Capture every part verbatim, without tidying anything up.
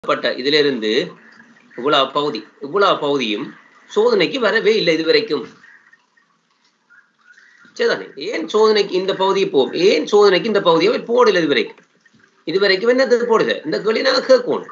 பட்ட இதிலிருந்து இவ்வளவு பகுதி இவ்வளவு பகுதியும் சோதனைக்கு வரவே இல்லை இதுவரைக்கும். சரிதானே? ஏன் சோதனைக்கு இந்த பகுதியை போகும்? ஏன் சோதனைக்கு இந்த பகுதியை போடல இதுவரைக்கும்? இதுவரைக்கும் என்னது போடுது? இந்த கேள்வி நாங்க கேட்கணும்.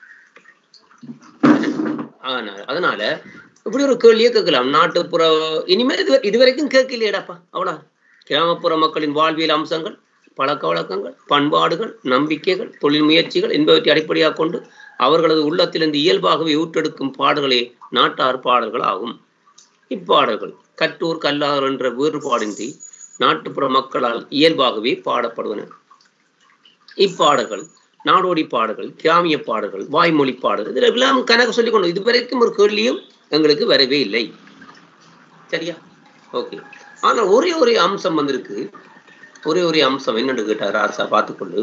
ஆனா அதனால இப்படி ஒரு கேள்வியே கேட்கலாம். நாட்டுப்புற இனிமேல் இது இதுவரைக்கும் கேட்கலையேடாப்பா. அவ்வளோ கிராமப்புற மக்களின் வாழ்வியல் அம்சங்கள், பழக்க வழக்கங்கள், பண்பாடுகள், நம்பிக்கைகள், தொழில் முயற்சிகள் என்பவற்றை அடிப்படையாக கொண்டு அவர்களது உள்ளத்திலிருந்து இயல்பாகவே ஊற்றெடுக்கும் பாடல்களே நாட்டார் பாடல்கள் ஆகும். இப்பாடல்கள் கற்றோர் கல்லார் என்ற வேறுபாடின்றி நாட்டுப்புற மக்களால் இயல்பாகவே பாடப்படுவன. இப்பாடல்கள் நாடோடி பாடல்கள், கிராமிய பாடல்கள், வாய்மொழி பாடல்கள், இதுல எல்லாம் கணக்கு சொல்லிக் கொண்டு இதுவரைக்கும் ஒரு கேள்வியும் எங்களுக்கு வரவே இல்லை. சரியா? ஓகே. ஆனா ஒரே ஒரே அம்சம் வந்திருக்கு. ஒரே ஒரே அம்சம் என்னன்னு கேட்டார் ராசா, பார்த்துக்கொண்டு.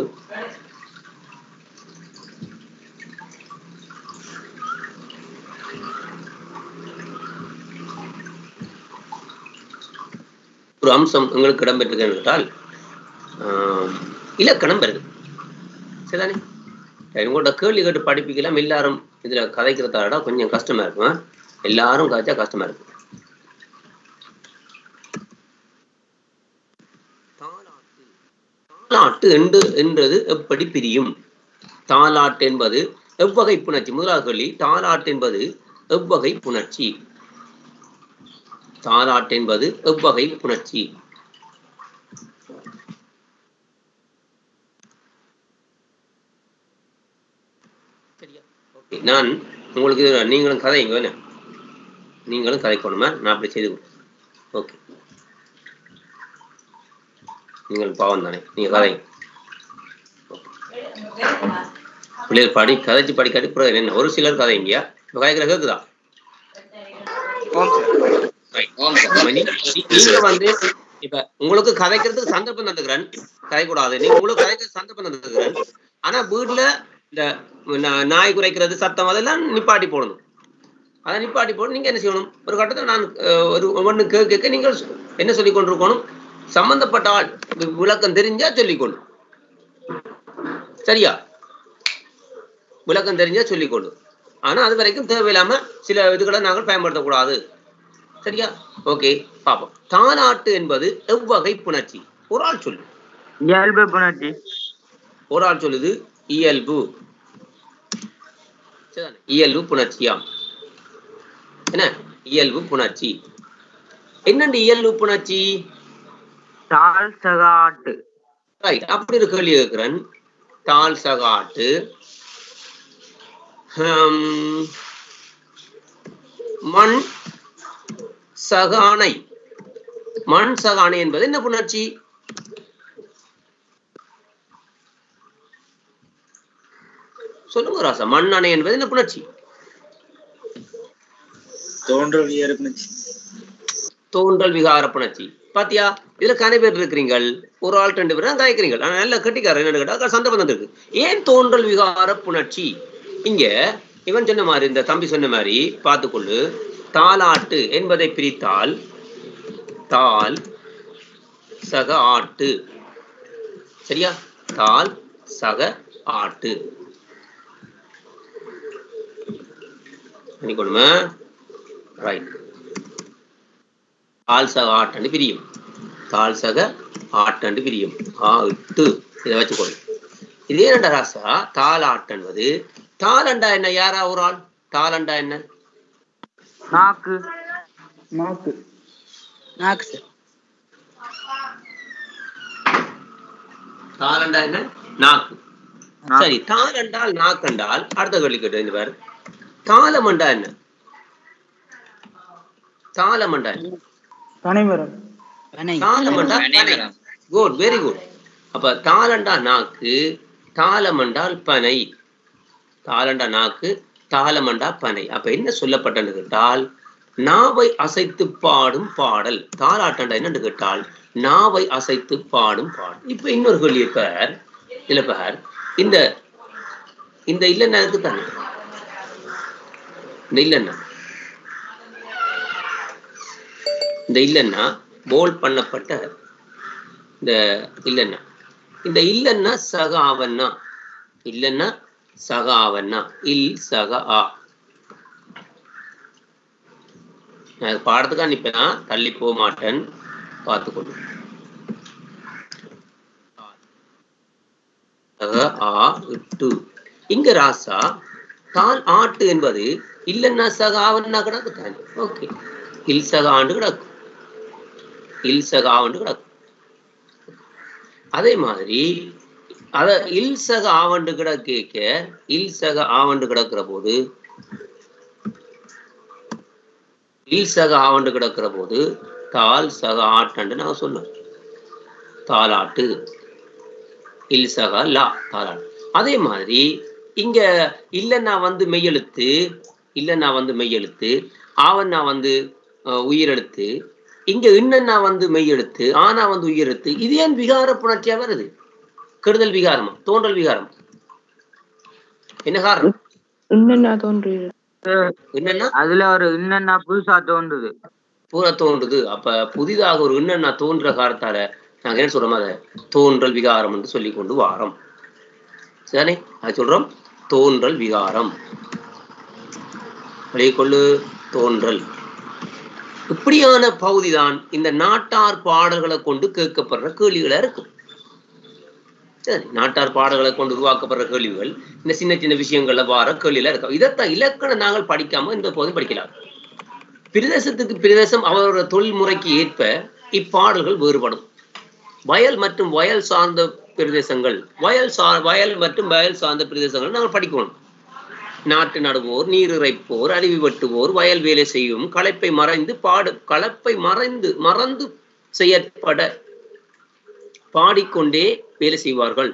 ஒரு அம்சம் எங்களுக்கு இடம்பெற்றது கேட்டால் ஆஹ் இலக்கணம் வருது. சரிதானே? உங்களோட கேள்வி கேட்டு படிப்பிக்கலாம். எல்லாரும் இதுல கதைக்கிறதாடா கொஞ்சம் கஷ்டமா இருக்கும். எல்லாரும் காய்ச்சா கஷ்டமா இருக்கும். தாலாட்டு தாலாட்டு என்று என்றது எப்படி பிரியும்? தாலாட்டு என்பது எவ்வகை புணர்ச்சி? முதலாவது கேள்வி, தாலாட்டு என்பது எவ்வகை புணர்ச்சி? தாலாட்டு என்பது எவ்வகை புணர்ச்சி? நான் உங்களுக்கு நீங்களும் கதைங்க, நீங்களும் கதைக்கணுமா? நான் அப்படி செய்து கொடுப்பேன். ஓகே, நீங்கள் பாவம் தானே, நீங்க கதைங்க. பிள்ளைகள் படி கதைச்சு படிக்காட்டி புரியாது என்ன? ஒரு சிலர் கதைங்கயா இப்ப கதைக்கிற கேக்குதா? நீங்க வந்து இப்ப உங்களுக்கு கதைக்கிறதுக்கு சந்தர்ப்பம் தந்துக்கிறேன், கதைக்கூடாது. நீங்க உங்களுக்கு கதைக்கிறது சந்தர்ப்பம் தந்துக்கிறேன். ஆனா வீட்டுல இந்த நாய் குறைக்கிறது, சத்தம், அதெல்லாம் நிப்பாட்டி போடணும். அதை நிப்பாட்டி போட நீங்க என்ன செய்யணும்? ஒரு கட்டத்தில் நான் ஒரு ஒன்று கேட்க நீங்கள் என்ன சொல்லிக் கொண்டிருக்கணும்? சம்பந்தப்பட்ட ஆள் விளக்கம் தெரிஞ்சா சொல்லிக்கொள்ளும். சரியா? விளக்கம் தெரிஞ்சா சொல்லிக்கொள்ளும். ஆனா அது வரைக்கும் தேவையில்லாம சில இதுகளை நாங்கள் பயன்படுத்தக்கூடாது. சரியா? ஓகே, பாப்போம். தாலாட்டு என்பது எவ்வகை புணர்ச்சி? ஒரு ஆள் சொல்லு. இயல்பு புணர்ச்சி. ஒரு ஆள் சொல்லுது இயல்பு. இயல்பு புணர்ச்சியாம். என்ன இயல்பு புணர்ச்சி? என்னண்டு இயல்பு புணர்ச்சி? தால் சகாட்டு. ரைட், அப்படி ஒரு கேள்வி கேட்கிறேன். தால் சகாட்டு, மண் சகானை. மண் சகானை என்பது என்ன புணர்ச்சி? சொல்லுங்க ராசா. மண் அணை என்பது என்ன புணர்ச்சி? தோன்றல் விகார புணர்ச்சி. தோன்றல் விகார புணர்ச்சி. பாத்தியா? இதுல கனை பேர் இருக்கிறீங்கள், ஒரு ஆள் ரெண்டு பேர் தான் காய்க்கிறீங்கள். ஆனா நல்ல கட்டிக்கார என்ன கேட்டா சந்தர்ப்பம் இருக்கு. ஏன் தோன்றல் விகார புணர்ச்சி? இங்க இவன் சொன்ன மாதிரி, இந்த தம்பி சொன்ன மாதிரி பார்த்துக்கொள்ளு. தாலாட்டு என்பதை பிரித்தால் தால் சக ஆட்டு. சரியா? தால் சக ஆட்டு. ரைட். தால் சக ஆட்டு பிரியும். தால் சக ஆட்டு பிரியும். ஆ எட்டு இதை வச்சுக்கொள்ளு. இதே என்னடா ராசா? தாலாட்டு என்பது தாளண்டா என்ன? யாரா ஒரு ஆள்? தாளண்டா என்ன? நாக்கு. நாக்கு. நாக்கு சார். தாளண்டா என்ன? நாக்கு. சரி, தாளண்டால் நாக்கண்டால் அடுத்த கேள்வி கேட்டு பாரு. தாளமண்டா என்ன? தாளமண்டா என்ன? பனைமரம். தாளமண்டா பனை. Good, very good. அப்ப தாளண்டா நாக்கு, தாளமண்டால் பனை. தாளண்டா நாக்கு, தாளமண்டா பனை. அப்ப என்ன சொல்லப்பட்டது கேட்டால் நாவை அசைத்து பாடும் பாடல். தாலாட்டண்டா என்னன்னு கேட்டால் நாவை அசைத்து பாடும் பாடல். இப்ப இன்னொரு கேள்வி பார். இல்ல பார், இந்த இந்த இல்லைன்னா இருக்கு தானே, இந்த இல்லைன்னா இந்த இல்லைன்னா போல் பண்ணப்பட்ட இந்த இல்லைன்னா இந்த இல்லைன்னா சக ஆவன்னா இல்லைன்னா சகாவன்னா இல் சக ஆ. நான் பாடத்துக்கு அனுப்பினா தள்ளி போக மாட்டேன், பார்த்துக்கொண்டு. இங்க ராசா தால் ஆட்டு என்பது இல்லன்னா சக ஆவன்னா கிடக்கு தானே. ஓகே, இல் சக ஆண்டு கிடக்கும், இல் சக ஆவண்டு கிடக்கும். அதே மாதிரி அத இல் சக ஆவண்டு கிட கேட்க இல் சக ஆவண்டு கிடக்கிற போது இல் சக ஆவண்டு கிடக்கிற போது தால் சக ஆட்டு நான் சொன்னேன். தாலாட்டு இல் சக லா தாலாட்டு. அதே மாதிரி இங்க இல்லன்னா வந்து மெய்யெழுத்து, இல்லன்னா வந்து மெய்யெழுத்து, ஆவன்னா வந்து உயிரெழுத்து, இங்க இன்னன்னா வந்து மெய்யெழுத்து, ஆனா வந்து உயிரெழுத்து. இது ஏன் விகார புணர்ச்சியா வருது? கெடுதல் விகாரமா தோன்றல் விகாரம்? என்ன காரணம்? இன்னன்னா தோன்று என்னன்னா அதுல ஒரு இன்னன்னா புதுசா தோன்றுது, பூரா தோன்றுது. அப்ப புதிதாக ஒரு இன்னன்னா தோன்ற காரணத்தால நாங்க என்ன சொல்றோம், அதை தோன்றல் விகாரம் என்று சொல்லி கொண்டு வாரம். சரிதானே? அது சொல்றோம் தோன்றல் விகாரம். கொள்ளு தோன்றல். இப்படியான பகுதிதான் இந்த நாட்டார் பாடல்களை கொண்டு கேட்கப்படுற கேள்விகளா இருக்கும். சரி, நாட்டார் பாடல்களை கொண்டு உருவாக்கப்படுற கேள்விகள் இந்த சின்ன சின்ன விஷயங்கள்ல வார கேள்வியில இருக்கும். இதைத்தான் இலக்கணம் நாங்கள் படிக்காம இந்த போதும் படிக்கலாம். பிரதேசத்துக்கு பிரதேசம் அவரோட தொழில் முறைக்கு ஏற்ப இப்பாடல்கள் வேறுபடும். வயல் மற்றும் வயல் சார்ந்த பிரதேசங்கள், வயல் சா வயல் மற்றும் வயல் சார்ந்த பிரதேசங்கள் நாங்கள் படிக்கணும். நாட்டு நடுவோர், நீர் இறைப்போர், அருவி வெட்டுவோர், வயல் வேலை செய்யும், களைப்பை மறைந்து பாடு கலப்பை மறைந்து மறந்து செய்யப்பட பாடிக்கொண்டே வேலை செய்வார்கள்.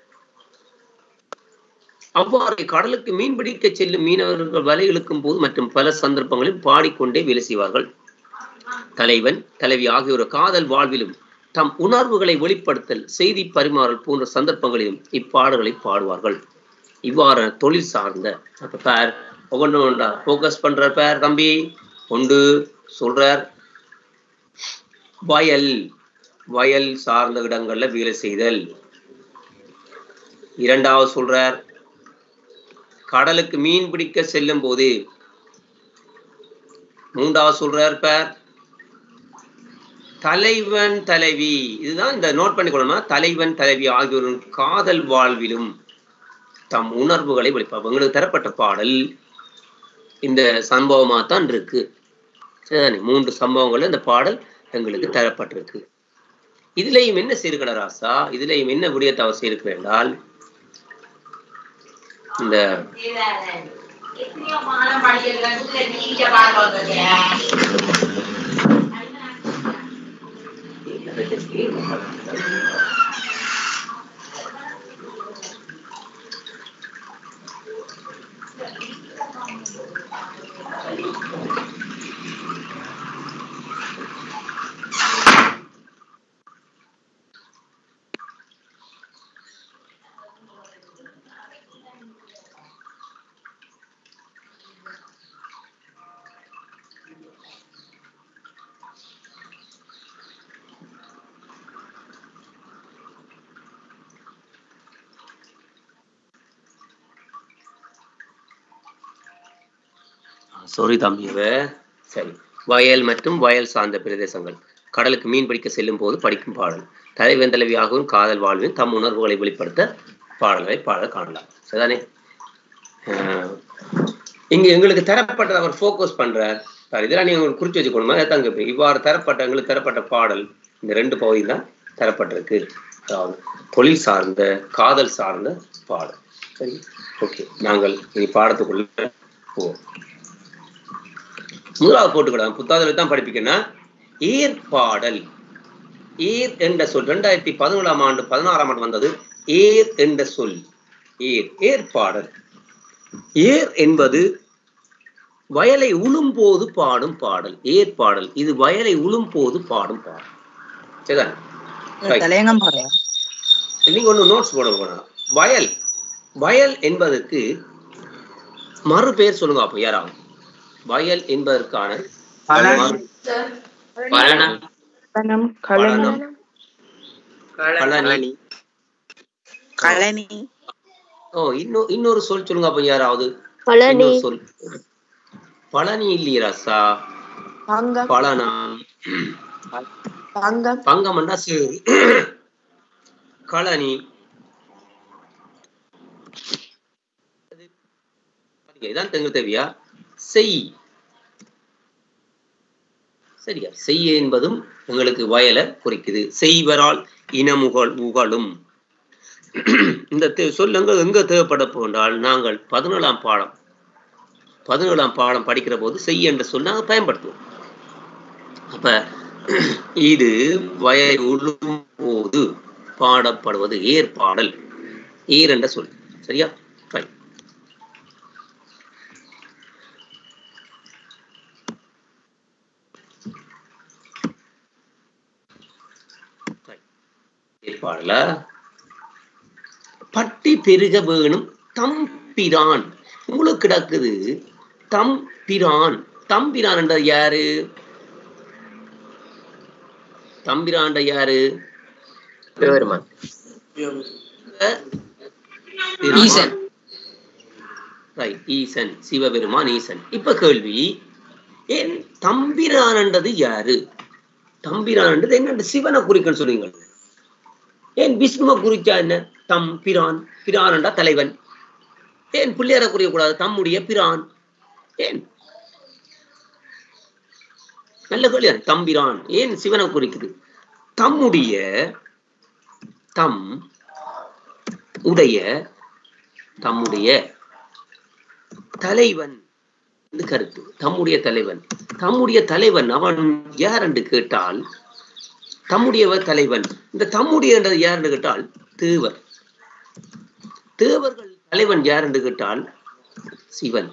அவ்வாறு கடலுக்கு மீன் பிடிக்க செல்லும் மீனவர்கள் வலை இழுக்கும் போது மற்றும் பல சந்தர்ப்பங்களில் பாடிக்கொண்டே வேலை செய்வார்கள். தலைவன் தலைவி ஆகியோர் காதல் வாழ்விலும் தம் உணர்வுகளை வெளிப்படுத்தல், செய்தி பரிமாறல் போன்ற சந்தர்ப்பங்களிலும் இப்பாடல்களை பாடுவார்கள். இவ்வாறு தொழில் சார்ந்த அப்ப பேர் ஒவ்வொன்று ஒன்றா போக்கஸ் பண்ற பேர் தம்பி ஒன்று சொல்றார். வயல் வயல் சார்ந்த இடங்கள்ல வேலை செய்தல். இரண்டாவது சொல்றார் கடலுக்கு மீன் பிடிக்க செல்லும் போது. மூன்றாவது சொல்றார் பேர் தலைவன் தலைவி. இதுதான் இந்த நோட் பண்ணிக்கொள்ளணும். தலைவன் தலைவி ஆகியோரின் காதல் வாழ்விலும் தம் உணர்வுகளை வெளிப்பார். எங்களுக்கு தரப்பட்ட பாடல் இந்த சம்பவமா தான் இருக்கு. சரி, மூன்று சம்பவங்கள் இந்த பாடல் எங்களுக்கு தரப்பட்டிருக்கு. இதுலயும் என்ன செய்திருக்கிற ராசா, இதுலயும் என்ன விடயத்தை அவர் செய்திருக்க என்றால், இந்த சாரி தம்பியவ. சரி, வயல் மற்றும் வயல் சார்ந்த பிரதேசங்கள் கடலுக்கு மீன் பிடிக்க செல்லும் போது படிக்கும் பாடல். தலைவன் தலைவியாகவும் காதல் வாழ்வின் தம் உணர்வுகளை வெளிப்படுத்த பாடல்களை பாட காணலாம். சரிதானே? இங்க எங்களுக்கு தரப்பட்டது அவர் போக்கஸ் பண்றார். இதெல்லாம் நீங்க உங்களுக்கு குறிச்சு வச்சுக்கணுமா? தங்க இவ்வாறு தரப்பட்ட எங்களுக்கு தரப்பட்ட பாடல் இந்த ரெண்டு பகுதி தான் தரப்பட்டிருக்கு. அதாவது தொழில் சார்ந்த காதல் சார்ந்த பாடல். சரி, ஓகே, நாங்கள் இனி பாடத்துக்குள்ள போவோம். முதலாவது போட்டுக்கலாம். புத்தாதில தான் படிப்பிக்கணும். ஏற்பாடல். ஏர் என்ற சொல் இரண்டாயிரத்தி பதினேழாம் ஆண்டு பதினாறாம் ஆண்டு வந்தது. ஏர் என்ற சொல் ஏர் ஏற்பாடல். ஏர் என்பது வயலை உழும் போது பாடும் பாடல். ஏற்பாடல் இது வயலை உழும் போது பாடும் பாடல். சரிதான்? நீங்க ஒண்ணு நோட்ஸ் போட போனா வயல் வயல் என்பதற்கு மறு பெயர் சொல்லுங்க. அப்ப யாராவது வயல் என்பதற்கான ஓ இன்னொரு இன்னொரு சொல் சொல்லுங்க அப்ப யாராவது பழனி இன்னொரு சொல். பழனி இல்லையே ராசா. பங்கம் பழனம் பங்கம் பங்கம்னா சேரு. களனி இதான் தெங்க தேவையா. செய் சரியா. செய்ய என்பதும் எங்களுக்கு வயலை குறிக்குது. செய்வரால் இனமுகல் உகழும். இந்த சொல் எங்க எங்க தேவைப்பட போன்றால் நாங்கள் பதினேழாம் பாடம் பதினேழாம் பாடம் படிக்கிற போது செய்ய என்ற சொல் நாங்கள் பயன்படுத்துவோம். அப்ப இது வயலை உழும் போது பாடப்படுவது ஏற்பாடல். ஏர் என்ற சொல் சரியா. ஏற்பாடல பட்டி பெருக வேணும் தம்பிரான். உங்களுக்கு கிடக்குது தம்பிரான். தம்பிரான் என்றது யாரு? தம்பிரான் யாரு? சிவபெருமான். ஈசன். ரைட், ஈசன் சிவபெருமான் ஈசன். இப்ப கேள்வி, ஏன் தம்பிரான் என்றது யாரு? தம்பிரான் என்றது என்ன? சிவனை குறிக்கன்னு சொல்லுவீங்க. ஏன் விஷ்ணுவை குறிச்சா என்ன? தம் பிரான். பிரான் என்றா தலைவன். ஏன் பிள்ளையார குறிக்கக்கூடாது? தம்முடைய பிரான். ஏன்? நல்ல கேள்வி. தம்பிரான் ஏன் சிவனை குறிக்குது? தம்முடைய தம் உடைய தம்முடைய தலைவன் கருத்து. தம்முடைய தலைவன். தம்முடைய தலைவன் அவன் யார் என்று கேட்டால் தம்முடையவர் தலைவன். இந்த தம்முடைய என்றது யார் என்று கேட்டால் தேவர். தேவர்கள் தலைவன் யார் என்று கேட்டால் சிவன்.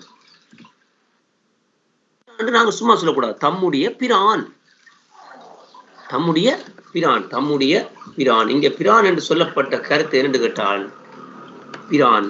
நாங்க சும்மா சொல்லக்கூடாது. தம்முடைய பிரான். தம்முடைய பிரான். தம்முடைய பிரான். இங்க பிரான் என்று சொல்லப்பட்ட கருத்து என்று கேட்டால் பிரான்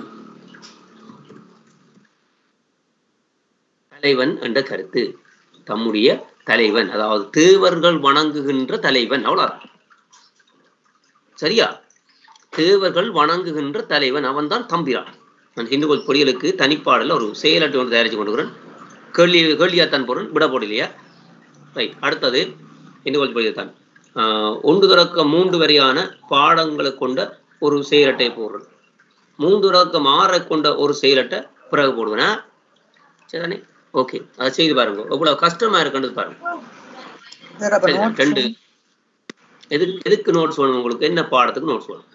தலைவன் என்ற கருத்து. தம்முடைய தலைவன் அதாவது தேவர்கள் வணங்குகின்ற தலைவன். அவ்வளவுதான் சரியா. தேவர்கள் வணங்குகின்ற தலைவன் அவன் தான் தம்பிரான். நான் ஹிந்து கோயில் பொறியலுக்கு தனிப்பாடல ஒரு செயலட்டு வந்து தயாரிச்சு கொண்டுக்கிறேன். கேள்வி கேள்வியாத்தான் பொருள் விட போடலையா. ரைட். அடுத்தது ஹிந்து கோயில் பொறியல்தான் ஆஹ் ஒன்று தொடக்க மூன்று வரையான பாடங்களை கொண்ட ஒரு செயலட்டை போடுறேன். மூன்று தொடக்கம் ஆறை கொண்ட ஒரு செயலட்டை பிறகு போடுவேனா சரிதானே. ஓகே, அதை செய்து பாருங்க. எவ்வளவு கஷ்டமா இருக்குன்றது பாருங்க. ரெண்டு எதுக்கு எதுக்கு நோட்ஸ் வேணும் உங்களுக்கு? என்ன பாடத்துக்கு நோட்ஸ் வேணும்?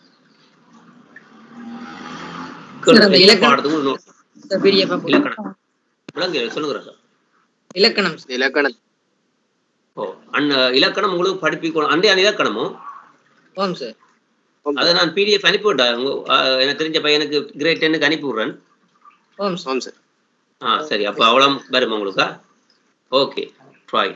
பாடத்துக்கு நோட்ஸ். இலக்கணம் விளங்க சொல்லுங்க சார். இலக்கணம் இலக்கணம் ஓ அண்ண இலக்கணம் உங்களுக்கு படிப்பிக்கணும். அண்டையான இலக்கணமும் ஓம் சார். அதை நான் பிடிஎஃப் அனுப்பிவிட்டேன். எனக்கு தெரிஞ்ச பையனுக்கு கிரேட் டென்னுக்கு அனுப்பி விடுறேன். ஓம் ஓம் சார். ஆ சரி. அப்போ அவ்வளோ வருமா உங்களுக்கா? Okay try.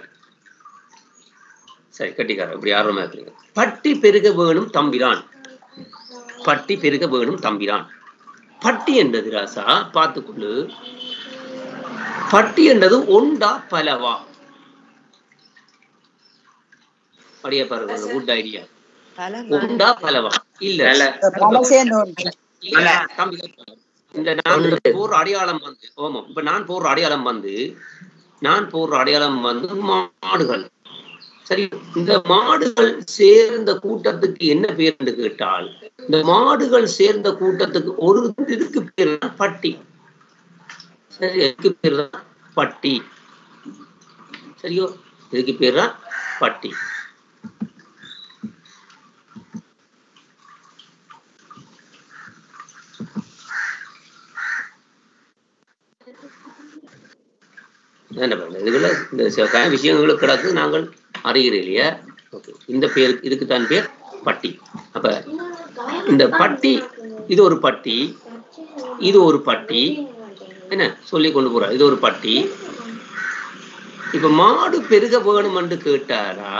சரி கட்டிக்கார இப்படி ஆர்வமா இருக்கிறீங்க. பட்டி பெருக வேணும் தம்பிரான். பட்டி பெருக வேணும் தம்பிரான். பட்டி என்றது ராசா பார்த்துக்கொண்டு, பட்டி என்றது ஒண்டா பலவா? அப்படியே பாருங்க. Good idea. ஒண்டா பலவா? இல்ல தம்பி இந்த நான் போற அடையாளம் வந்து ஓமம். இப்ப நான் போற அடையாளம் வந்து நான் போற அடையாளம் வந்து மாடுகள். சரி, இந்த மாடுகள் சேர்ந்த கூட்டத்துக்கு என்ன பேர் என்று கேட்டால், இந்த மாடுகள் சேர்ந்த கூட்டத்துக்கு ஒரு இதுக்கு பேர் தான் பட்டி. சரி, இதுக்கு பேர் தான் பட்டி. சரியோ, இதுக்கு பேர் தான் பட்டி. என்ன பண்ண இதுல இந்த விஷயங்களுக்கு கிடக்கு நாங்கள் அறிகிறோம் இல்லையா. ஓகே, இந்த பேர் இதுக்குத்தான் பேர் பட்டி. அப்ப இந்த பட்டி இது ஒரு பட்டி, இது ஒரு பட்டி, என்ன சொல்லி கொண்டு போற இது ஒரு பட்டி. இப்ப மாடு பெருக வேணும் என்று கேட்டாரா,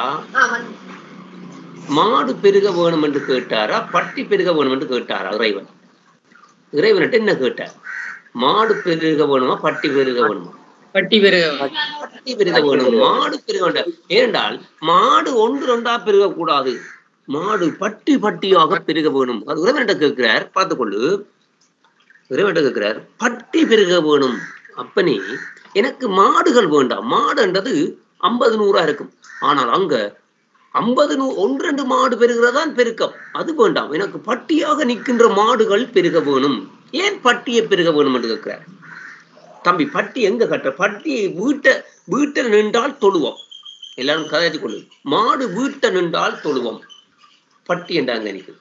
மாடு பெருக வேணும் என்று கேட்டாரா, பட்டி பெருக வேணும் என்று கேட்டாரா? இறைவன் இறைவன்கிட்ட என்ன கேட்டார்? மாடு பெருக வேணுமா பட்டி பெருக வேணுமா? பட்டி பெருக பட்டி பெருக வேணும். மாடு பெருக வேண்டாம். ஏனென்றால் மாடு ஒன்று ரெண்டா பெருக கூடாது. மாடு பட்டி பட்டியாக பெருக வேணும். அது இறைவன்கிட்ட கேட்கிறார். பார்த்துக்கொண்டு இறைவன் கேட்கிறார், பட்டி பெருக வேணும் அப்பனே, எனக்கு மாடுகள் வேண்டாம். மாடுன்றது ஐம்பது நூறா இருக்கும். ஆனால் அங்க ஐம்பது நூ ஒன்று ரெண்டு மாடு பெருகிறதான் பெருக்கம், அது வேண்டாம். எனக்கு பட்டியாக நிற்கின்ற மாடுகள் பெருக வேணும். ஏன் பட்டியை பெருக வேணும் என்று கேட்கிறார். தம்பி, பட்டி எங்க கட்டுற? பட்டியை வீட்டை வீட்டை நின்றால் தொழுவோம். எல்லாரும் கதைச்சு கொள்ளு. மாடு வீட்டை நின்றால் தொழுவோம். பட்டி என்றாங்க எனக்கு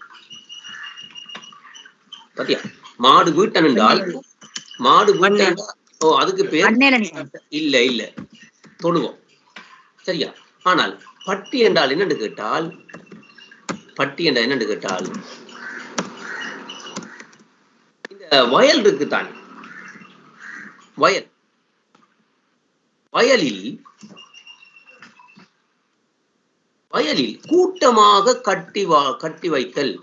பத்தியா? மாடு வீட்டை நின்றால் மாடு வீட்டை ஓ அதுக்கு பேர் இல்ல இல்ல தொழுவோம். சரியா? ஆனால் பட்டி என்றால் என்னன்னு கேட்டால் பட்டி என்றால் என்னன்னு கேட்டால் இந்த வயல் இருக்குத்தான், வயல் வயலில் வயலில் கூட்டமாக கட்டி வா கட்டி வைத்தல்,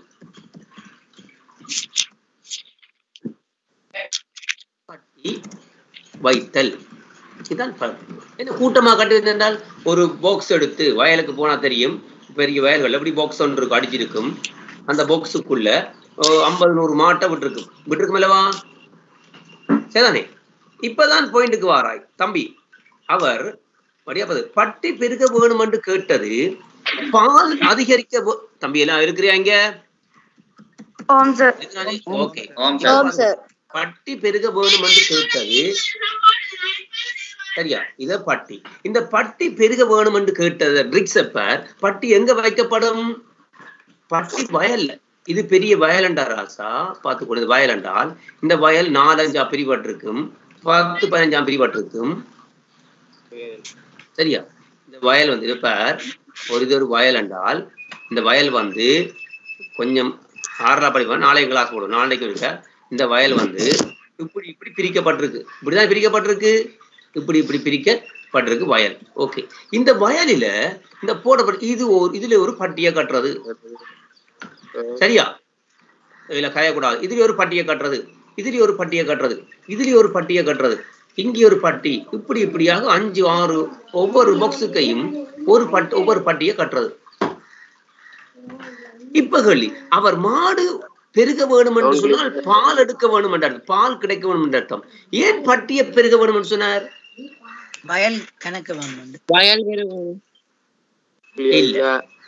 கட்டி வைத்தல் இதுதான் என்ன கூட்டமாக கட்டி வைத்தால், ஒரு பாக்ஸ் எடுத்து வயலுக்கு போனா தெரியும், பெரிய வயல்கள் எப்படி பாக்ஸ் ஒன்று இருக்கும் அடிச்சிருக்கும். அந்த பாக்ஸுக்குள்ள ஐம்பது நூறு மாட்டை விட்டுருக்கும் விட்டுருக்கும் அல்லவா? சரிதானே? இப்பதான் பாயிண்ட்டுக்கு வாராய் தம்பி. அவர் பட்டி பெருக வேணும் என்று கேட்டது பால் அதிகரிக்க. தம்பி எல்லாம் இருக்கிறீங்க? ஓகே. பட்டி பெருக வேணும் என்று கேட்டது சரியா? இத பட்டி. இந்த பட்டி பெருக வேணும் என்று கேட்டது ட்ரிக்ஸப்பர். பட்டி எங்க வைக்கப்படும்? பட்டி வயல்ல. இது பெரிய வயல் என்றா ராசா பார்த்து கொண்டு. வயல் என்றால் இந்த வயல் நாலஞ்சா பிரிவட்டிருக்கும், பத்து பதினஞ்சாம் பிரிவட்டிருக்கும். சரியா? இந்த வயல் வந்து இப்ப ஒரு இது ஒரு வயல் என்றால் இந்த வயல் வந்து கொஞ்சம் ஆறா படிப்போம், நாளைக்கு கிளாஸ் போடும், நாளைக்கு இருக்க. இந்த வயல் வந்து இப்படி இப்படி பிரிக்கப்பட்டிருக்கு. இப்படிதான் பிரிக்கப்பட்டிருக்கு, இப்படி இப்படி பிரிக்கப்பட்டிருக்கு வயல். ஓகே. இந்த வயலில இந்த போடப்பட்ட இது ஒரு இதுல ஒரு பட்டியை கட்டுறது. சரியா? இதுல கயக்கூடாது. இதுல ஒரு பட்டியை கட்டுறது, இதுல ஒரு பட்டியை கட்டுறது, இதுல ஒரு பட்டியை கட்டுறது, இங்கே ஒரு பட்டி, இப்படி இப்படியாக அஞ்சு ஆறு ஒவ்வொரு பாக்ஸுக்கையும் ஒரு பட்டு ஒவ்வொரு பட்டியை கட்டுறது. இப்ப கேள்வி, அவர் மாடு பெருக வேணும் என்று சொன்னால் பால் எடுக்க வேணும் என்ற அர்த்தம், பால் கிடைக்க வேணும் என்ற அர்த்தம். ஏன் பட்டியை பெருக வேணும் என்று சொன்னார்? வயல் கணக்கு வேணும். வயல் இல்ல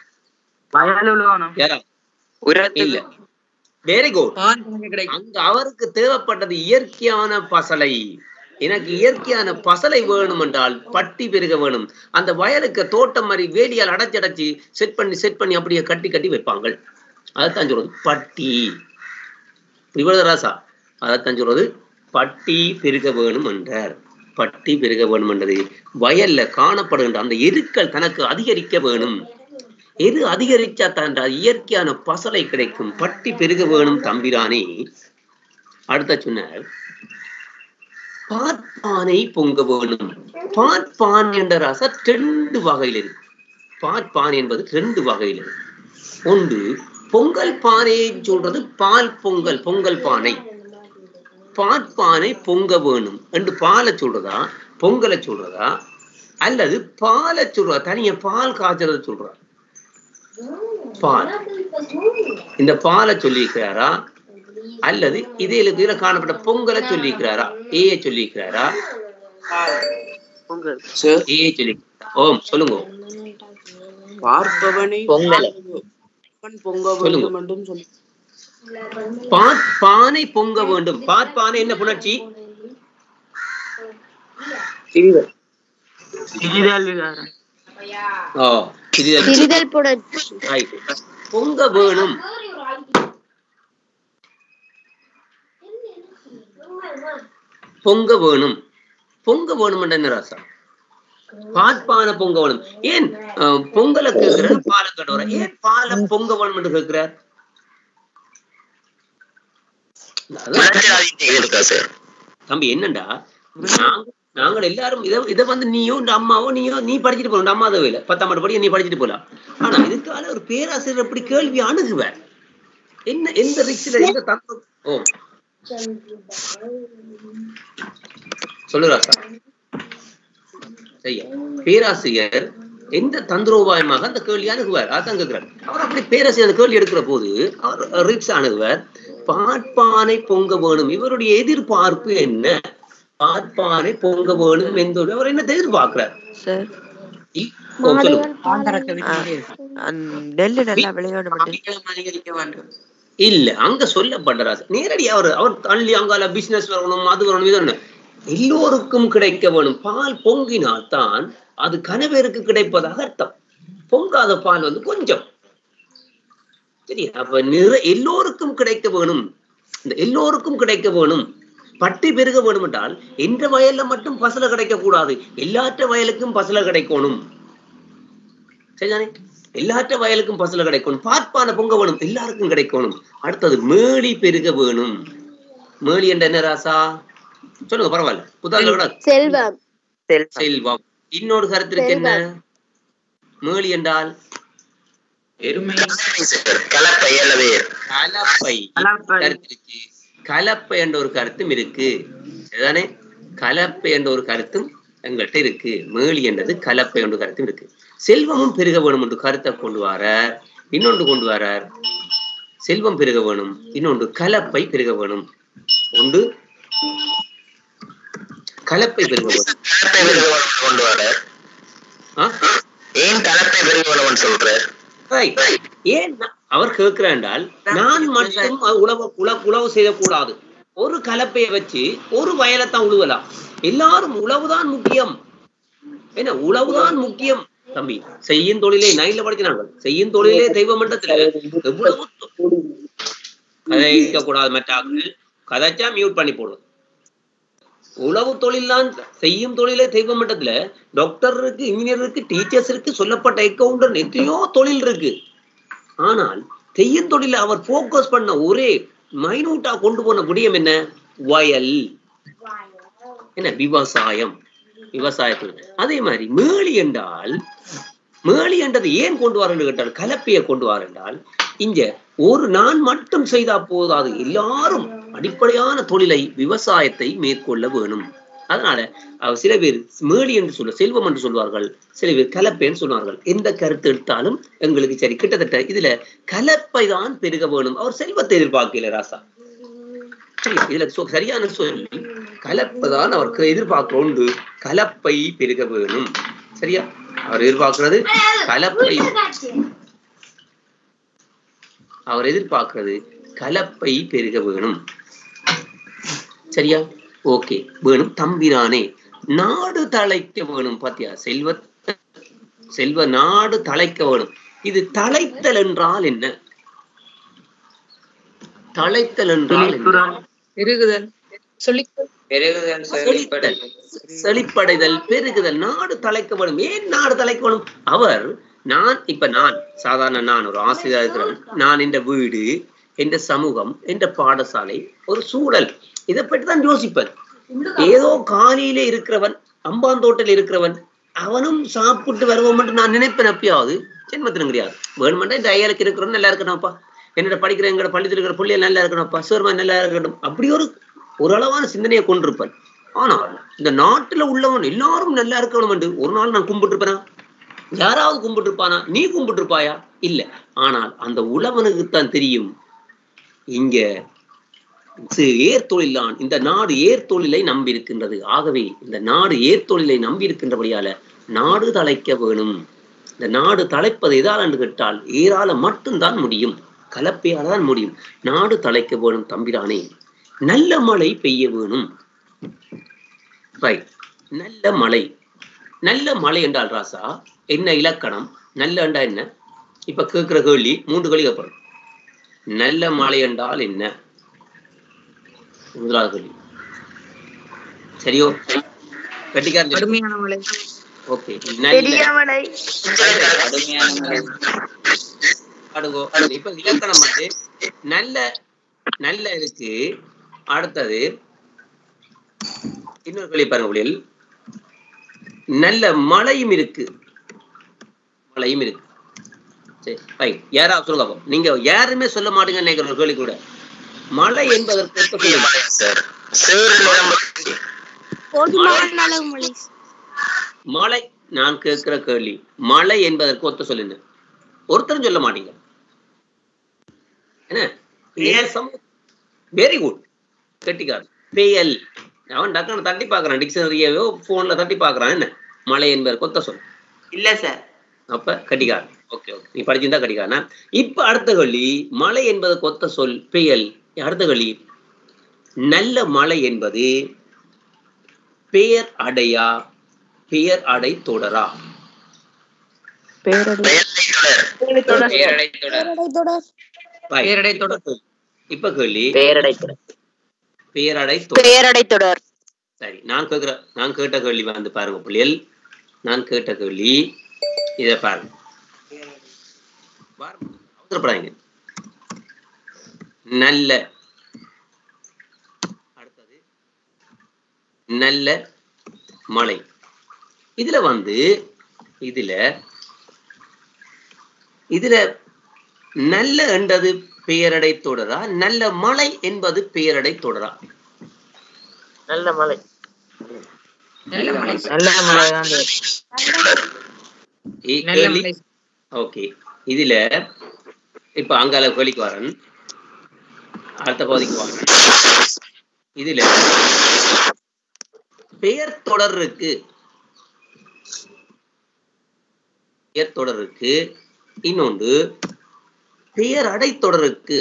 இல்ல. Very good. அங்க அவருக்கு தேவைப்பட்டது இயற்கையான பசலை. எனக்கு இயற்கையான பசலை வேணும் என்றால் பட்டி பெருக வேணும். அந்த வயலுக்கு தோட்டம் மாதிரி வேலியால் அடைச்சி அடைச்சி செட் பண்ணி செட் பண்ணி அப்படியே கட்டி கட்டி வைப்பாங்க. அதைத்தான் சொல்றது பட்டி. ராசா அதைத்தான் சொல்றது பட்டி பெருக வேணும் என்றார். பட்டி பெருக வேணும் என்றது வயல்ல காணப்படுகின்ற அந்த எருக்கள் தனக்கு அதிகரிக்க வேணும். எது அதிகரிச்சா தான் இயற்கையான பசலை கிடைக்கும். பட்டி பெருக வேணும் தம்பிரானே. அடுத்த சொன்னார் பாற்பானை பொங்க வேணும். பாற்பான் என்ற ராசா ரெண்டு வகையில் இருக்கு. பாற்பான் என்பது ரெண்டு வகையில் இருக்கு. ஒன்று பொங்கல் பானையை சொல்றது பால் பொங்கல், பொங்கல் பானை. பாற்பானை பொங்க வேணும் என்று பாலை சொல்றதா பொங்கலை சொல்றதா அல்லது பாலை சொல்றதா தனிய பால் காய்ச்சறத சொல்றா? பால் இந்த பாலை சொல்லியிருக்கிறாரா அல்லது இதில் இதுல காணப்பட்ட பொங்கலை சொல்லியிருக்கிறாரா? ஏ சொல்லியிருக்கிறாரா? ஏ சொல்லி ஓம் சொல்லுங்க. பார்ப்பவனை பொங்கல் பொங்க வேண்டும் என்றும் சொல்லி பானை பொங்க வேண்டும். பானை என்ன புணர்ச்சி? பொங்க வேணும். பொங்க வேணும் பொங்க வேணும் என்ன ராசா? பாற்பான பொங்க வேணும். ஏன் பொங்கலை கேட்கிறார்? பாலை கட்டுற ஏன் பாலை பொங்க வேணும் என்று கேட்கிறார்? தம்பி என்னண்டா, நாங்கள் எல்லாரும் இதை இதை வந்து நீயோ இந்த அம்மாவோ நீயோ நீ படிச்சுட்டு போல, அம்மா அதை இல்லை பத்தாம் ஆண்டு படி நீ படிச்சுட்டு போலாம். ஆனா இதுக்கால ஒரு பேராசிரியர் எப்படி கேள்வி அணுகுவார்? என்ன எந்த ரிக்ஸ்ல எந்த தத்துவம்? ஓ சொல்லு ராசா. சரியா? பேராசிரியர் எந்த தந்திரோபாயமாக அந்த கேள்வி அணுகுவார்? அதான் கேட்கிறார். அவர் அப்படி பேராசிரியர் அந்த கேள்வி எடுக்கிற போது அவர் ரிக்ஸ் அணுகுவார். பார்ப்பானை பொங்க வேணும். இவருடைய எதிர்பார்ப்பு என்ன? பார்ப்பானை பொங்க வேணும் என்று அவர் என்ன எதிர்பார்க்கிறார்? இல்ல, அங்க சொல்லப்படுறாரு நேரடி. அவர் அவர் தள்ளி அங்கால பிசினஸ் வரணும், அது வரணும், இது வரணும், எல்லோருக்கும் கிடைக்க வேணும். பால் பொங்கினால் தான் அது கணவருக்கு கிடைப்பதாக அர்த்தம். பொங்காத பால் வந்து கொஞ்சம் சரி. அப்ப நிற எல்லோருக்கும் கிடைக்க வேணும், இந்த எல்லோருக்கும் கிடைக்க வேணும். பட்டி பெருக வேணும் என்றால் எந்த வயல்ல மட்டும் பசல கிடைக்க கூடாது, எல்லாற்ற வயலுக்கும் பசல கிடைக்கணும். சரிதானே? எல்லாற்ற வயலுக்கும் பசல கிடைக்கணும். பார்ப்பான பொங்க வேணும், எல்லாருக்கும் கிடைக்கணும். அடுத்தது மேலி பெருக வேணும். மேலி என்ற என்ன ராசா சொல்லுங்க, பரவாயில்ல. புத்தக செல்வம். செல்வம். இன்னொரு கருத்து இருக்கு என்ன? மேலி என்றால் கலப்பை. கருத்து இருக்கு. கலப்பை என்ற ஒரு கருத்தும் இருக்கு. சரிதானே? கலப்பை என்ற ஒரு கருத்தும் எங்கள்கிட்ட இருக்கு. மேலி என்றது கலப்பை என்ற கருத்தும் இருக்கு. செல்வமும் பெருக வேணும் என்று கருத்தை கொண்டு வரார். இன்னொன்று கொண்டு வரார், செல்வம் பெருக வேணும், இன்னொன்று கலப்பை பெருக வேணும். ஒன்று கலப்பை பெருக வேணும் கொண்டு வரார். ஏன் கலப்பை பெருக வேணும் சொல்றார்? ஏன் அவர் கேட்கிறாண்டால், நான் மட்டும் உழவு உழவு செய்யக்கூடாது. ஒரு கலப்பையை வச்சு ஒரு வயலைத்தான் உழுவலாம். எல்லாரும் உழவுதான் முக்கியம். என்ன, உழவுதான் முக்கியம் தம்பி. செய்யும் தொழிலே நைல படிக்கிறாங்க. செய்யும் தொழிலே தெய்வ மண்டத்துல எவ்வளவு கதைக்க கூடாது. மற்ற கதைச்சா மியூட் பண்ணி போடுறது. உழவு தொழில்தான் செய்யும் தொழிலே தெய்வ மட்டத்துல டாக்டர் இருக்கு, இன்ஜினியர் இருக்கு, டீச்சர்ஸ் இருக்கு, சொல்லப்பட்ட அக்கவுண்டன்ட், எத்தனையோ தொழில் இருக்கு. ஆனால் செய்யும் தொழில அவர் போக்கஸ் பண்ண ஒரே மைனூட்டா கொண்டு போன விடயம் என்ன? வயல். என்ன? விவசாயம். விவசாயத்தில் அதே மாதிரி மேலி என்றால், மேலி என்றது ஏன் கொண்டு வரேன்னு கேட்டால், கலப்பையை கொண்டு வர என்றால், இங்க ஒரு நான் மட்டும் செய்தா போதாது, எல்லாரும் அடிப்படையான தொழிலை விவசாயத்தை மேற்கொள்ள வேணும். அதனால சில பேர் மேலி என்று சொல்ல செல்வம் என்று சொல்வார்கள், சில பேர் கலப்பைன்னு சொல்வார்கள். எந்த கருத்து எடுத்தாலும் எங்களுக்கு சரி. கிட்டத்தட்ட இதுல கலப்பை தான் பெருக வேணும். அவர் செல்வத்தை எதிர்பார்க்கல ராசா. இதுல சரியான சொல்லி கலப்பை தான் அவருக்கு எதிர்பார்க்க உண்டு. கலப்பை பெருக வேணும். சரியா? அவர் எதிர்பார்க்கிறது கலப்பை. அவர் எதிர்பார்க்கிறது கலப்பை பெருக வேணும். சரியா? ஓகே. வேணும் தம்பிரானே. நாடு தழைக்க வேணும். பாத்தியா? செல்வ செல்வ நாடு தழைக்க வேணும். இது தழைத்தல் என்றால் என்ன? தழைத்தல் என்றால் பெருகுதல், செழிப்படைதல், பெருகுதல். நாடு தழைக்க வேணும். ஏன் நாடு தழைக்க வேணும்? அவர் நான் இப்ப நான் சாதாரண நான் ஒரு ஆசிரியர் இருக்கிறேன். நான் இந்த வீடு, என்ற சமூகம், என்ற பாடசாலை, ஒரு சூழல், இதை பற்றி தான் யோசிப்பேன். ஏதோ காலையில இருக்கிறவன், அம்பாந்தோட்டில் இருக்கிறவன், அவனும் சாப்பிட்டு வருவோம் என்று நான் நினைப்பேன். அப்பயாவது ஜென்மத்திலும் கிடையாது. வேணுமெண்டா இந்த அயலுக்கு இருக்கிறவன் நல்லா இருக்கணும்ப்பா, என்னோட படிக்கிற எங்களோட பள்ளியில் இருக்கிற பிள்ளைய நல்லா இருக்கணும்ப்பா, சிறுமா நல்லா இருக்கணும், அப்படி ஒரு ஓரளவான சிந்தனையை கொண்டிருப்பேன். ஆனால் இந்த நாட்டுல உள்ளவன் எல்லாரும் நல்லா இருக்கணும் என்று ஒரு நாள் நான் கும்பிட்டு இருப்பேனா? யாராவது கும்பிட்டு இருப்பானா? நீ கும்பிட்டு இருப்பாயா? இல்ல. ஆனால் அந்த உழவனுக்குத்தான் தெரியும், இங்க ஏர் தொழிலான் இந்த நாடு ஏர் தொழிலை நம்பி இருக்கின்றது. ஆகவே இந்த நாடு ஏர் தொழிலை நம்பி இருக்கின்றபடியால நாடு தழைக்க வேணும். இந்த நாடு தழைப்பது எதால் என்று கேட்டால் ஏரால மட்டும்தான் முடியும், கலப்பையால் தான் முடியும். நாடு தழைக்க வேணும் தம்பிரானே. நல்ல மழை பெய்ய வேணும். ரைட். நல்ல மழை. நல்ல மழை என்றால் ராசா என்ன இலக்கணம்? நல்ல என்றா என்ன? இப்ப கேட்கிற கேள்வி மூன்று கேள்வி கேட்போம். நல்ல மழை என்றால் என்ன? முதலாவது கேள்வி. சரியோ? கட்டிக்கார. ஓகே. இப்ப இலக்கணம் வந்து நல்ல நல்ல இருக்கு. அடுத்தது இன்னொரு கேள்வி பாருங்க. நல்ல மழையும் இருக்கு, மழையும் இருக்கு. சரி, ரைட். யாராவது சொல்லுங்க. நீங்க யாருமே சொல்ல மாட்டீங்கன்னு நினைக்கிற ஒரு கேள்வி கூட. மழை என்பதற்கு மழை, நான் கேட்கிற கேள்வி மழை என்பதற்கு ஒத்த சொல்லுங்க. ஒருத்தரும் சொல்ல மாட்டீங்க. என்ன? வெரி குட், கெட்டிக்காரன். பெயல். அவன் டக்குனு தட்டி பார்க்கறான், டிக்ஷனரியோ போன்ல தட்டி பார்க்கறான். என்ன மழை என்பது கொத்த சொல்? இல்ல சார். அப்ப கட்டிக்காரன். ஓகே ஓகே, நீ படிச்சிருந்தா கட்டிக்காரனா? இப்ப அடுத்த கேள்வி, மழை என்பது கொத்த சொல், பெயல். அடுத்த கேள்வி, நல்ல மழை என்பது பெயர் அடையா பெயர் அடை தொடரா? இப்ப கேள்வி பெயரடை தொடர். சரி, நான் கேட்கிற நான் கேட்ட கேள்வி வந்து பாருங்க பிள்ளைகள், நான் கேட்ட கேள்வி இத பாருங்க. அவசரப்படாதீங்க. நல்ல, அடுத்தது நல்ல மழை. இதுல வந்து இதுல இதுல நல்ல என்றது பெயரடை தொடரா, நல்ல மழை என்பது பெயரடை தொடரா? நல்ல மழை. நல்ல மழை தான். ஓகே, இதுல இப்ப அங்கால கேள்விக்கு வரேன், அடுத்த பகுதிக்கு வரேன். இதுல பெயர் தொடர் இருக்கு, பெயர் தொடர் இருக்கு, இன்னொன்று பெயர் அடை தொடர் இருக்கு.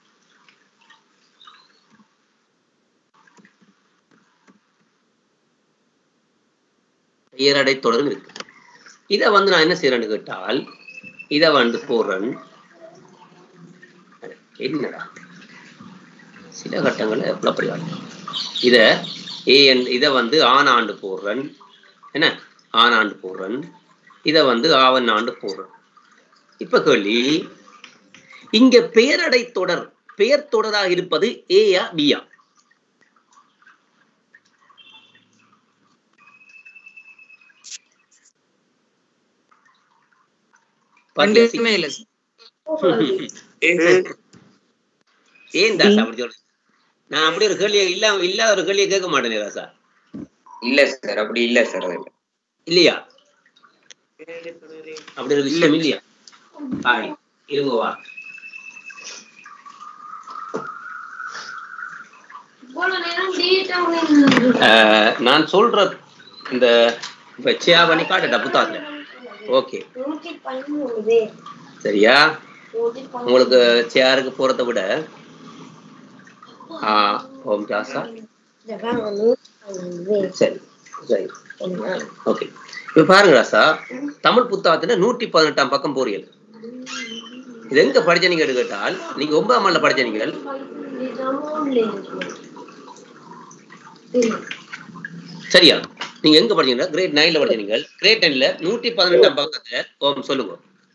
பெயர் அடை தொடர் இருக்கு. இத வந்து நான் என்ன செய்யறேன்னு கேட்டால், இத வந்து போடுறேன். என்னடா சில கட்டங்கள்ல குழப்படி. இத ஏ இத வந்து ஆனாண்டு போடுறேன். என்ன ஆனாண்டு போடுறேன். இத வந்து ஆவன் ஆண்டு போடுறேன். இப்ப கேள்வி, இங்க பெயரடை தொடர் பெயர் தொடராக இருப்பது ஏயா பியா? ஏன் தாசா அப்படி சொல்ற? நான் அப்படி ஒரு கேள்வியை இல்ல இல்லாத ஒரு கேள்வியை கேட்க மாட்டேன் ராசா. இல்ல சார், அப்படி இல்ல சார். இல்லையா? அப்படி ஒரு விஷயம் இல்லையா? இருங்கவா, நான் சொல்ற இந்த பண்ணி காட்டுட்டா புத்தாத்துல. ஓகே சரியா? உங்களுக்கு சேருக்கு போறதை விட ஓம் ஜாசா சரி சரி ஓகே. இப்ப பாருங்க ராசா, தமிழ் புத்தகத்துல நூற்றி பதினெட்டாம் பக்கம் போறீங்க. இது எங்க படிச்ச நீங்க கேட்டால், நீங்க ஒன்பதாம் ஆண்டுல படிச்ச நீங்கள் சரியா? நீங்க எங்க படிச்சீங்க? கிரேட் நைன்ல படிச்சீங்க. கிரேட் டென்ல நூற்றி பதினெட்டாம் பக்கத்துல ஓம் சொல்லுங்க.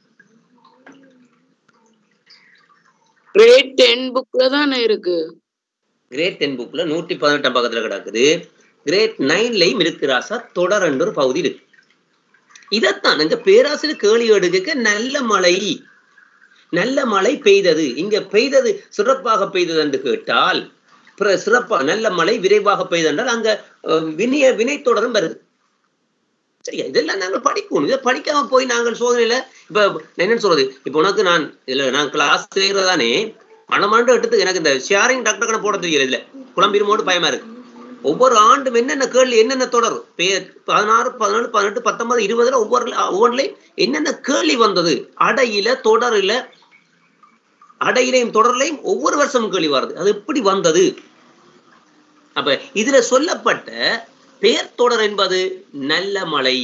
கிரேட் டென் புக்ல தானே இருக்கு. கிரேட் டென் புக்ல நூற்றி பதினெட்டாம் பக்கத்துல கிடக்குது. கிரேட் நைன்லயும் இருக்கு ராசா, தொடர் என்ற ஒரு பகுதி இருக்கு. இதத்தான் இந்த பேராசிரியர் கேள்வி எடுக்க நல்ல மழை நல்ல மழை பெய்தது, இங்க பெய்தது சிறப்பாக பெய்தது என்று கேட்டால், சிறப்பா நல்ல மழை விரைவாக பெய்தது என்றால் அங்க வினைய வினை தொடரும் வருது. சரியா? இதெல்லாம் நாங்கள் படிக்கணும். இதை படிக்காம போய் நாங்கள் சோதனையில இப்ப என்னன்னு சொல்றது, இப்ப உனக்கு நான் இல்ல நான் கிளாஸ் செய்யறதானே மனமாண்டு எடுத்து எனக்கு இந்த ஷேரிங் டாக்டர் போட தெரியல, இல்ல குழம்பிருமோடு பயமா இருக்கு. ஒவ்வொரு ஆண்டும் என்னென்ன கேள்வி என்னென்ன தொடர் பதினாறு பதினாலு பதினெட்டு பத்தொன்பது இருபதுல ஒவ்வொரு ஒவ்வொன்றுலையும் என்னென்ன கேள்வி வந்தது, அடையில தொடரில அடையிலையும் தொடர்லையும் ஒவ்வொரு வருஷமும் கேள்வி வருது. அது எப்படி வந்தது? அப்ப இதுல சொல்லப்பட்ட பெயர் தொடர் என்பது நல்ல மழை,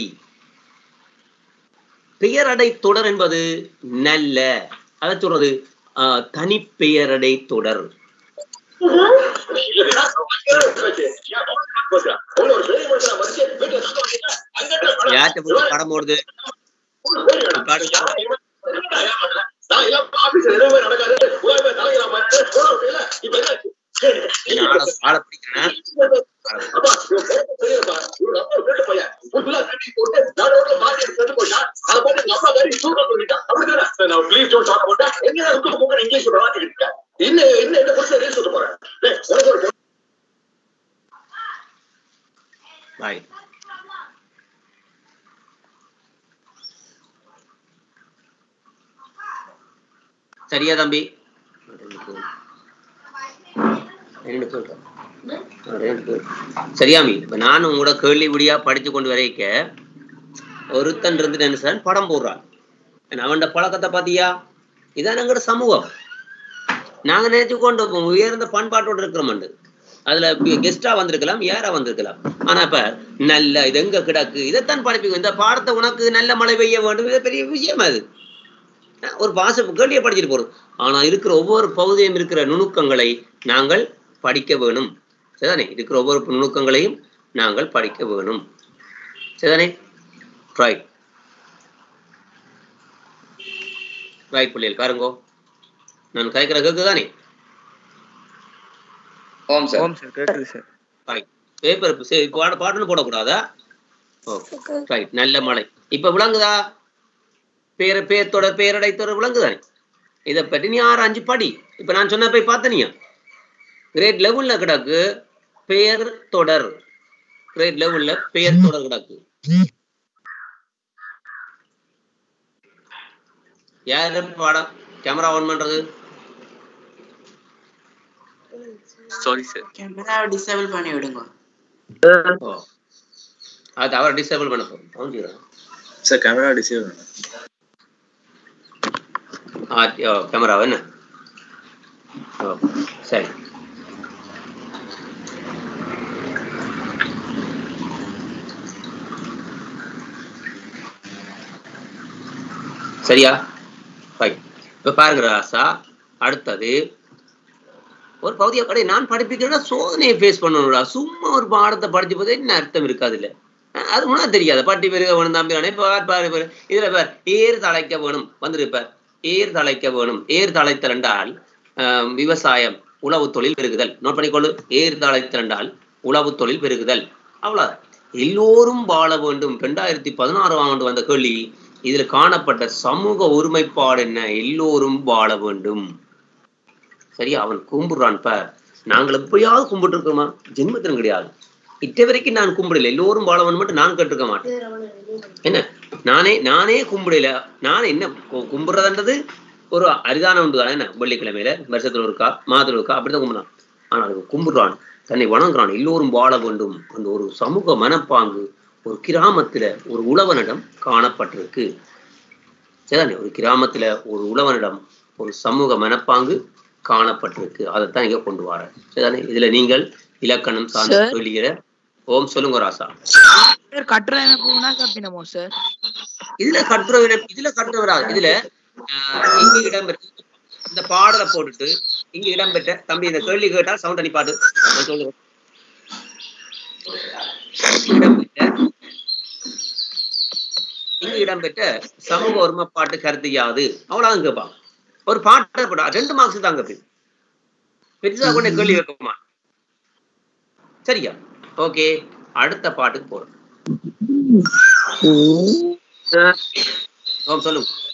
பெயர் அடை தொடர் என்பது நல்ல, அதை சொல்றது ஆஹ் தனி பெயரடை தொடர். படம் ஓடுது ஆளை பிடிக்கிறேன். சரியா தம்பி? என்னன்னு கேட்கிறேன். ரெண்டு கேள்வி. சரியாமி இப்ப நான் உங்களோட கேள்வி விடியா படிச்சு கொண்டு வரைக்க ஒருத்தன் இருந்துட்டு என்ன சார் படம் போடுறான். அவன் பழக்கத்தை பாத்தியா? இதான் எங்களோட சமூகம். நாங்க நினைச்சு கொண்டு உயர்ந்த பண்பாட்டோடு இருக்கிறோம். அதுல கெஸ்டா வந்திருக்கலாம், யாரா வந்திருக்கலாம். ஆனா இப்ப நல்ல இது எங்க கிடக்கு, இதைத்தான் படிப்பீங்க. இந்த பாடத்தை உனக்கு நல்ல மழை பெய்ய வேண்டும், இது பெரிய விஷயம். அது ஒரு பாச கேள்வியை படிச்சுட்டு போறோம். ஆனா இருக்கிற ஒவ்வொரு பகுதியும் இருக்கிற நுணுக்கங்களை நாங்கள் படிக்க வேணும். சரிதானே? இருக்கிற ஒவ்வொரு நுணுக்கங்களையும் நாங்கள் படிக்க வேணும். சரிதானே? ரைட் ரைட் பிள்ளைகள் பாருங்கோ. நான் கேட்கிற கேக்குதானே? ஓம் சார். ஓம் சார் கேக்குது சார். ரைட் பேப்பர் பாட பாட்டுன்னு போடக்கூடாதா? Okay right. நல்ல மழை இப்ப விளங்குதா? பேர பேர்த்தோட பேரடைத்தோட விளங்குதானே? இதை பற்றி நீ ஆராய்ஞ்சு படி. இப்ப நான் சொன்ன போய் பார்த்தனியா? கிரேட் லெவல்ல கிடக்கு பெயர் தொடர். கிரேட் லெவல்ல பெயர் தொடர் கிடக்கு. யாரு பாடம் கேமரா ஆன் பண்றது? Sorry sir. கேமரா டிசேபிள் பண்ணி விடுங்க. ஓ அது அவர் டிசேபிள் பண்ண போறோம். அவன் செய்யறான் சார் கேமரா டிசேபிள் பண்ணு. ஆ கேமரா என்ன? ஓ சரி. சரியா? இப்ப பாருங்க ராசா, அடுத்தது ஒரு பகுதியை கடை நான் படிப்பிக்கிறேன்னா சோதனையை ஃபேஸ் பண்ணணும்டா. சும்மா ஒரு பாடத்தை படிச்சு போதே என்ன அர்த்தம் இருக்காது. இல்ல அது முன்னா தெரியாது. பட்டி பெருக வேணும் தம்பிரானே. பாரு இதுல பார் ஏர் தழைக்க வேணும் வந்துருப்பார். ஏர் தழைக்க வேணும். ஏர் தழைத்தல் என்றால் விவசாயம், உழவு தொழில் பெருகுதல். நோட் பண்ணிக்கொள்ளு. ஏர் தழைத்தல் என்றால் உழவு தொழில் பெருகுதல். அவ்வளவு. எல்லோரும் வாழ வேண்டும். இரண்டாயிரத்தி பதினாறாம் ஆண்டு வந்த கேள்வி. இதுல காணப்பட்ட சமூக ஒருமைப்பாடு என்ன? எல்லோரும் வாழ வேண்டும். சரியா? அவன் கும்பிடுறான். ப நாங்கள் எப்பயாவது கும்பிட்டு இருக்கோமா? ஜென்மத்திலும் கிடையாது. இட்ட வரைக்கும் நான் கும்பிடல. எல்லோரும் வாழ வேண்டும் மட்டும் நான் கேட்டிருக்க மாட்டேன். என்ன நானே நானே கும்பிடல. நான் என்ன கும்பிடுறதுன்றது ஒரு அரிதான உண்டு தானே. என்ன வெள்ளிக்கிழமையில வருஷத்துல இருக்கா, மாதத்துல இருக்கா, அப்படிதான் கும்பிடான். ஆனா அது கும்பிடுறான், தன்னை வணங்குறான். எல்லோரும் வாழ வேண்டும். அந்த ஒரு சமூக மனப்பாங்கு ஒரு கிராமத்துல ஒரு உழவனிடம் காணப்பட்டிருக்கு. சரிதானே? ஒரு கிராமத்துல ஒரு உழவனிடம் ஒரு சமூக மனப்பாங்கு காணப்பட்டிருக்கு. அதைத்தான் இங்க கொண்டு வர. சரிதானே? இதுல நீங்கள் இலக்கணம் சார்ந்து சொல்லுகிற. ஓம் சொல்லுங்க ராசா. கட்டுரை கப்பினமோ சார்? இதுல கட்டுரை இதுல கட்டுரை வராது. இதுல இங்க இடம்பெற்ற இந்த பாடலை போட்டுட்டு இங்க இடம்பெற்ற தம்பி இந்த கேள்வி கேட்டா சவுண்ட் அனுப்பாடு. நான் சொல்லுவேன். இடம்பெற்ற இங்கு இடம்பெற்ற சமூக ஒருமைப்பாட்டு கருத்து யாது? அவ்வளவு கேட்பான். ஒரு பாட்டை போட்டா ரெண்டு மார்க்ஸ் தாங்க பெருசா கொண்ட கேள்வி வைக்கமா. சரியா? ஓகே அடுத்த பாட்டுக்கு போறோம். சொல்லுங்க.